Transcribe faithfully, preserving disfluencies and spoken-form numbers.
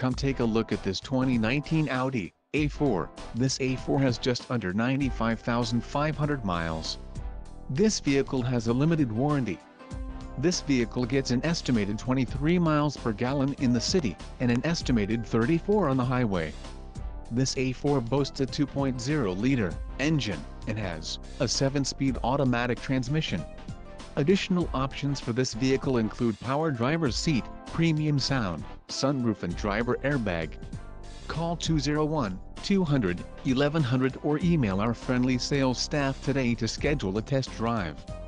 Come take a look at this twenty nineteen Audi A four. This A four has just under ninety-five thousand five hundred miles. This vehicle has a limited warranty. This vehicle gets an estimated twenty-three miles per gallon in the city, and an estimated thirty-four on the highway. This A four boasts a two point oh liter engine, and has a seven-speed automatic transmission. Additional options for this vehicle include power driver's seat, premium sound, sunroof and driver airbag. Call two oh one, two hundred, eleven hundred or email our friendly sales staff today to schedule a test drive.